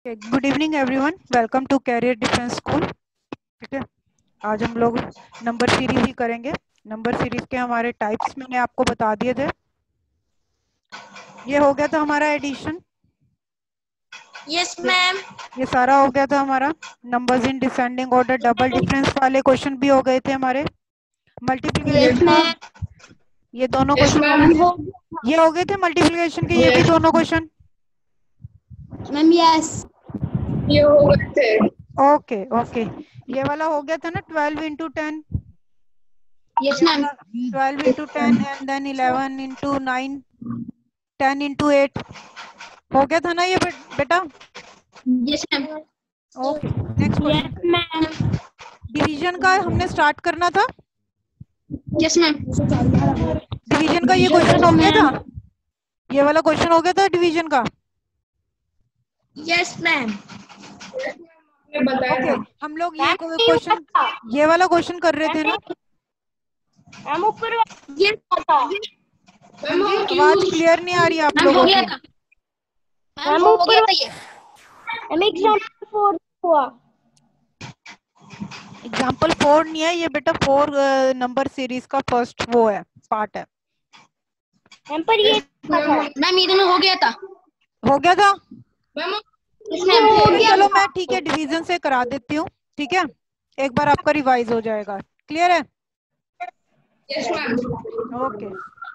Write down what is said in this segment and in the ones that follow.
Okay, good evening everyone, welcome to career defence school. ठीक है, आज हम लोग नंबर सीरीज ही करेंगे। नंबर सीरीज के हमारे टाइप्स मैंने आपको बता दिए थे। ये हो गया था हमारा एडिशन। Yes ma'am. ये सारा हो गया था हमारा। Numbers in descending order, double difference वाले क्वेश्चन भी हो गए थे हमारे। मल्टीप्लिकेशन का ये दोनों क्वेश्चन हो गए थे। ये हो गए थे मल्टीप्लिकेशन के ये भी दोनों क्वेश्चन। मैम यस, ये हो गए थे। ओके ओके, ये वाला हो गया था ना 12 into 10। Yes ma'am, 12 into 10 and then 11 into 9, 10 into 8 हो गया था ना ये बेटा। Yes ma'am, okay, next question. Ma'am, division का हमने स्टार्ट करना था। यस मैम, डिवीजन का ये क्वेश्चन हो गया था। ये वाला क्वेश्चन हो गया था डिवीजन का। यस मैम, बताया ओके, था। हम लोग ये क्वेश्चन, ये वाला क्वेश्चन कर रहे थे ना। मैम ऊपर ये आवाज क्लियर नहीं आ रही आप लोगों की। मैम हो गया था ये। मैम एग्जांपल 4 हुआ। एग्जाम्पल 4 नहीं है ये बेटा, 4 नंबर सीरीज का फर्स्ट वो है, पार्ट है। मैम पर ये मैम ये तो हो गया था। हो गया था। मैम चलो मैं ठीक है डिवीजन से करा देती हूँ। ठीक है, एक बार आपका रिवाइज हो जाएगा। क्लियर है? Yes ma'am. ओके,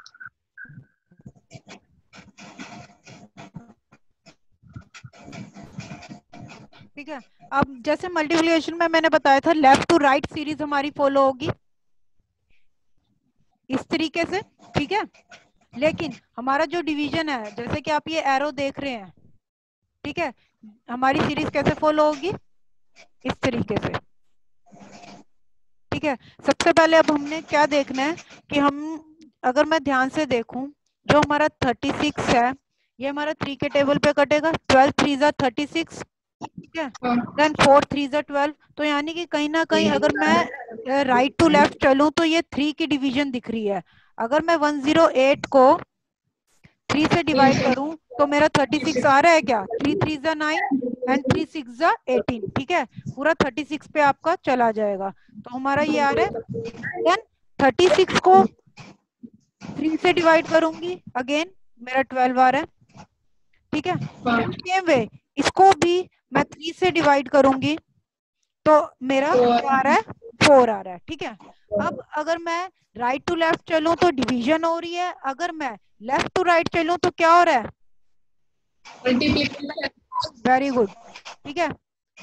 ठीक है। अब जैसे मल्टीप्लिकेशन में मैंने बताया था, लेफ्ट टू राइट सीरीज हमारी फॉलो होगी इस तरीके से। ठीक है, लेकिन हमारा जो डिवीजन है, जैसे कि आप ये एरो देख रहे हैं, ठीक है, हमारी सीरीज कैसे फॉलो होगी? इस तरीके से। ठीक है, सबसे पहले अब हमने क्या देखना है कि हम, अगर मैं ध्यान से देखूं, जो हमारा 36 है ये हमारा 3 के टेबल पे कटेगा। 12 3 जा 36, ठीक है, देन 4 3 जा 12। तो यानी कि कहीं ना कहीं अगर मैं राइट टू लेफ्ट चलूं तो ये 3 की डिवीजन दिख रही है। अगर मैं 108 को 3 से डिवाइड करूं तो मेरा 36 आ रहा है क्या? 3 3 जा 9 एंड 3 6 जा 18। ठीक है, पूरा 36 पे आपका चला जाएगा। तो हमारा ये आ रहा है। देन 36 को 3 से डिवाइड करूंगी, अगेन मेरा 12 आ रहा है। ठीक है, सेम वे इसको भी मैं 3 से डिवाइड करूंगी तो मेरा क्या आ रहा है? 4 आ रहा है। ठीक है, अब अगर मैं राइट टू लेफ्ट चलूं तो डिवीजन हो रही है, अगर मैं लेफ्ट टू राइट चलूं तो क्या हो रहा है? मल्टीप्लिकेशन। Very good. ठीक है,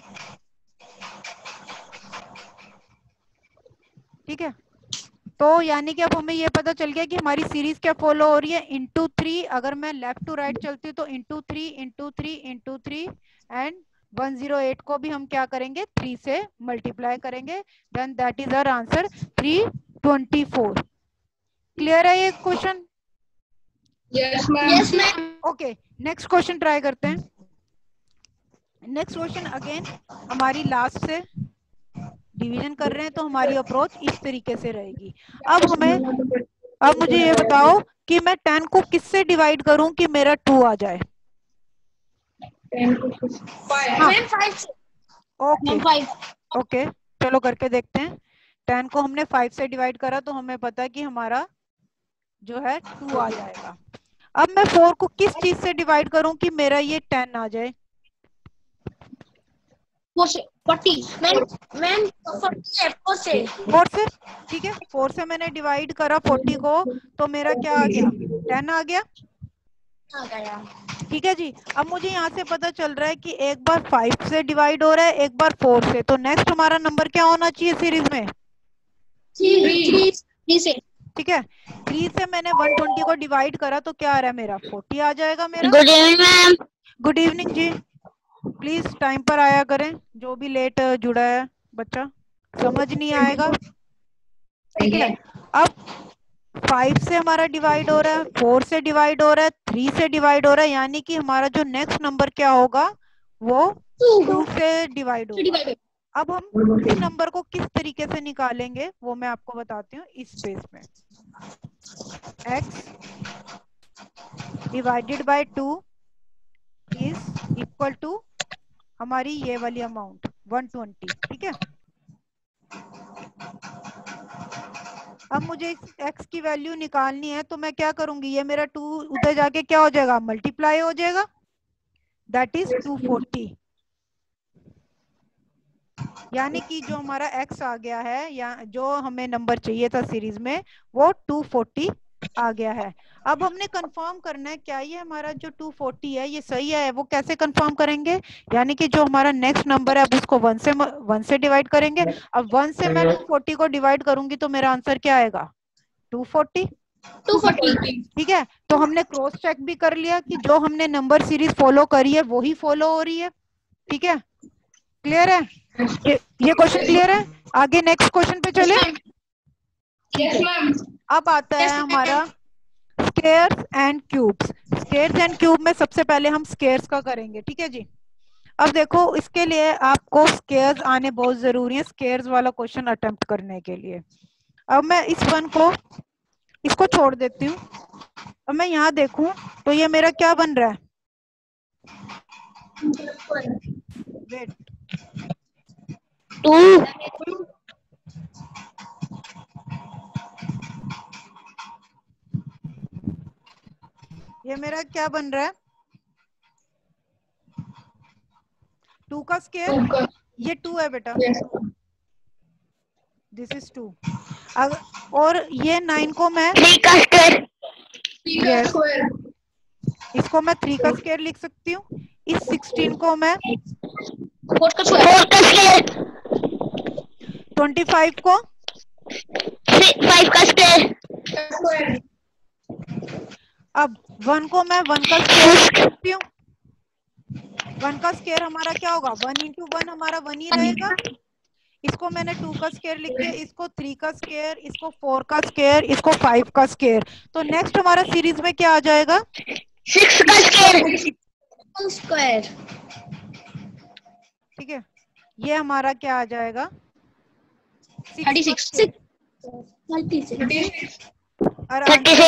ठीक है, तो यानी कि अब हमें ये पता चल गया कि हमारी सीरीज क्या फॉलो हो रही है, इंटू 3। अगर मैं लेफ्ट टू राइट चलती हूँ तो इंटू 3 इंटू 3 इंटू 3 एंड 108 को भी हम क्या करेंगे? 3 से मल्टीप्लाई करेंगे। Then that is our answer 324। Clear है ये question? Yes yes ma'am. Ma'am, okay, next question try करते हैं। नेक्स्ट क्वेश्चन अगेन हमारी लास्ट से डिवीजन कर रहे हैं तो हमारी अप्रोच इस तरीके से रहेगी। अब मुझे ये बताओ कि मैं 10 को किससे डिवाइड करूं कि मेरा 2 आ जाए? हाँ, मैम 5 से। ओके 5 ओके, चलो करके देखते हैं। 10 को हमने 5 से डिवाइड करा तो हमें पता है कि हमारा जो है 2 आ जाएगा। अब मैं 4 को किस चीज से डिवाइड करूं कि मेरा ये 10 आ जाए? 40 मैम, मैम 4 से 4 से। ठीक है, 4 से मैंने डिवाइड करा 40 को तो मेरा क्या आ गया? 10 आ गया। आ गया। ठीक है जी, अब मुझे यहाँ से पता चल रहा है कि एक बार 5 से डिवाइड हो रहा है, एक बार 4 से। तो नेक्स्ट हमारा नंबर क्या होना चाहिए सीरीज में? 3 से। ठीक है, 3 से मैंने 120 को डिवाइड करा तो क्या आ रहा है मेरा? 40 आ जाएगा मेरा। Good evening ma'am. Good evening जी, प्लीज टाइम पर आया करें। जो भी लेट जुड़ा है बच्चा, समझ नहीं आएगा। ठीक है, अब 5 से हमारा डिवाइड हो रहा है, 4 से डिवाइड हो रहा है, 3 से डिवाइड हो रहा है, यानी कि हमारा जो नेक्स्ट नंबर क्या होगा वो 2 से डिवाइड होगा। अब हम इस नंबर को किस तरीके से निकालेंगे वो मैं आपको बताती हूँ इस बेस में। x divided by 2 is equal to हमारी ये वाली अमाउंट 120, ठीक है। अब मुझे x की वैल्यू निकालनी है, तो मैं क्या करूंगी, ये मेरा 2 उधर जाके क्या हो जाएगा, मल्टीप्लाई हो जाएगा, दैट इज 240। यानी कि जो हमारा x आ गया है, या जो हमें नंबर चाहिए था सीरीज में, वो 240 आ गया है। अब हमने कंफर्म करना है क्या ये हमारा जो 240 है ये सही है। वो कैसे कंफर्म करेंगे, यानी कि जो हमारा नेक्स्ट नंबर है अब उसको 1 से डिवाइड करेंगे। अब 1 से मैं 240 को डिवाइड करूंगी तो मेरा आंसर क्या आएगा, 240। 240। ठीक है, तो हमने क्रॉस चेक भी कर लिया कि जो हमने नंबर सीरीज फॉलो करी है वो ही फॉलो हो रही है। ठीक है, क्लियर है, ये क्वेश्चन क्लियर है। आगे नेक्स्ट क्वेश्चन पे चले। Yes ma'am. अब आता है हमारा squares and cubes. Squares and cube में सबसे पहले हम स्क्वायर्स का करेंगे, ठीक है जी। अब देखो इसके लिए आपको स्क्वायर्स आने बहुत जरूरी है स्क्वायर्स वाला क्वेश्चन अटेम्प्ट करने के लिए। अब मैं इस वन को इसको छोड़ देती हूँ। अब मैं यहाँ देखूं तो ये मेरा क्या बन रहा है, वेट 2 ये मेरा क्या बन रहा है, 2 का स्क्वायर, ये 2 है बेटा, दिस इज 2। और ये 9 को मैं 3 का स्क्वायर, yes, इसको मैं 3 का स्क्वायर लिख सकती हूँ। इस 16 को मैं 4 का स्क्वायर, 25 को 5 का स्क्वायर, अब 1 को मैं 1 का स्क्वायर लिख सकती हूँ। 1 का स्क्वायर हमारा क्या होगा, 1 into 1 हमारा 1 ही रहेगा। इसको मैंने 2 का स्क्वायर लिख दिया, इसको 3 का स्क्वायर, इसको 4 का स्क्वायर, इसको 5 का स्क्वायर। तो नेक्स्ट हमारा सीरीज में क्या आ जाएगा, 6 का स्क्वायर, ठीक है। ये हमारा क्या आ जाएगा, 36 और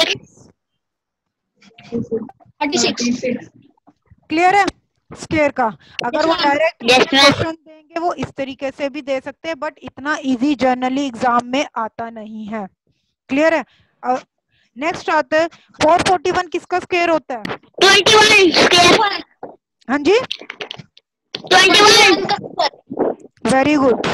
36 क्लियर है स्क्वायर का। अगर वो डायरेक्ट Yes, ma'am. क्वेश्चन देंगे वो इस तरीके से भी दे सकते हैं, बट इतना इजी जनरली एग्जाम में आता नहीं है। क्लियर है। नेक्स्ट आता है 441 किसका स्क्वायर होता है, 21 स्क्वायर, हाँ जी 21 वेरी गुड,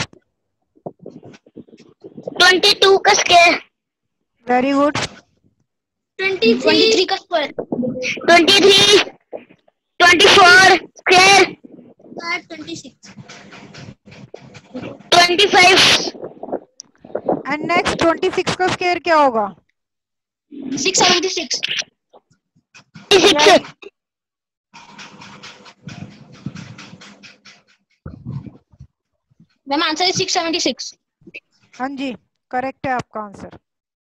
22 का स्क्वायर, वेरी गुड, 23 का स्क्वायर, 23 24 स्क्वायर, 26 25 एंड नेक्स्ट 26 का स्क्वायर क्या होगा, 676 मैम आंसर है 676। हाँ जी करेक्ट है आपका आंसर।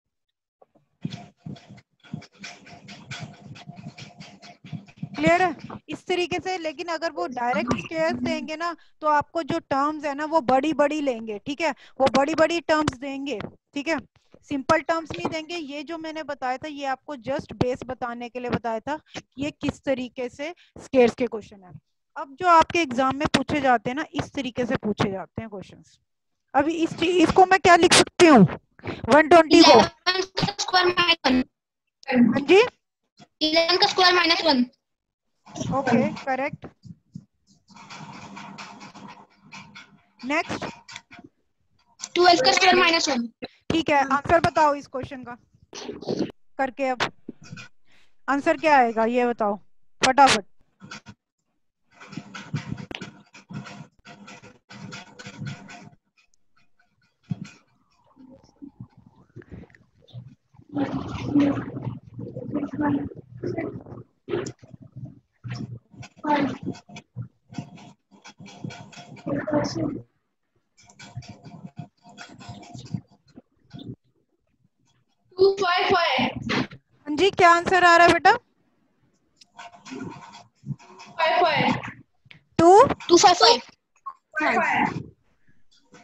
क्लियर है इस तरीके से। लेकिन अगर वो डायरेक्ट स्क्वायर देंगे ना तो आपको जो टर्म्स है ना वो बड़ी बड़ी लेंगे, ठीक है, वो बड़ी बड़ी टर्म्स देंगे, ठीक है, सिंपल टर्म्स नहीं देंगे। ये जो मैंने बताया था ये आपको जस्ट बेस बताने के लिए बताया था कि ये किस तरीके से स्क्वायर्स के क्वेश्चन है। अब जो आपके एग्जाम में पूछे जाते हैं ना इस तरीके से पूछे जाते हैं क्वेश्चंस। अभी इसको मैं क्या लिख सकती हूँ, 120 को, हाँ जी 11 का square minus 1, okay correct. Next 12 का स्क्वायर माइनस 1। ठीक है, आंसर बताओ इस क्वेश्चन का करके। अब आंसर क्या आएगा ये बताओ फटाफट। हाँ जी क्या आंसर आ रहा है बेटा, 255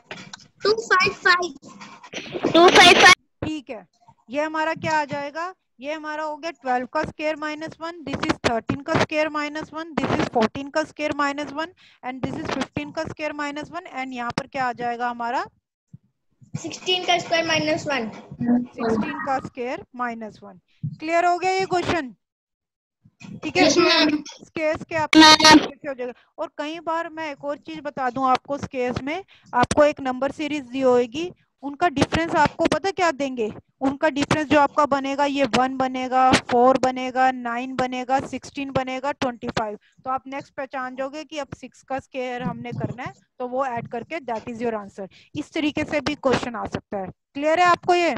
255 ठीक है, ये हमारा क्या आ जाएगा ये हमारा हो गया 12 का स्क्वायर -1, दिस इज 13 का स्क्वायर -1, दिस इज 14 का स्क्वायर -1 एंड दिस इज 15 का स्क्वायर -1 एंड यहाँ पर क्या आ जाएगा हमारा 16 का स्क्वायर -1। 16 का स्क्वायर -1। क्लियर हो गया ये क्वेश्चन? ठीक है, Yes, ma'am. स्केयर्स के आपके हो जाएगा। और कई बार मैं एक और चीज बता दूं आपको, स्केयर्स में आपको एक नंबर सीरीज दी होगी, उनका डिफरेंस आपको पता क्या देंगे? उनका डिफरेंस जो आपका बनेगा ये 1 बनेगा, 4 बनेगा, 9 बनेगा, 16 बनेगा, 25। तो आप नेक्स्ट पहचान जाओगे कि अब 6 का स्केयर हमने करना है, तो वो ऐड करके दैट इज योर आंसर। इस तरीके से भी क्वेश्चन आ सकता है। क्लियर है आपको ये?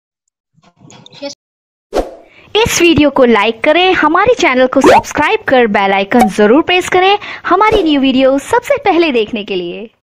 इस वीडियो को लाइक करें, हमारे चैनल को सब्सक्राइब कर बेल आइकन जरूर प्रेस करें हमारी न्यू वीडियो सबसे पहले देखने के लिए।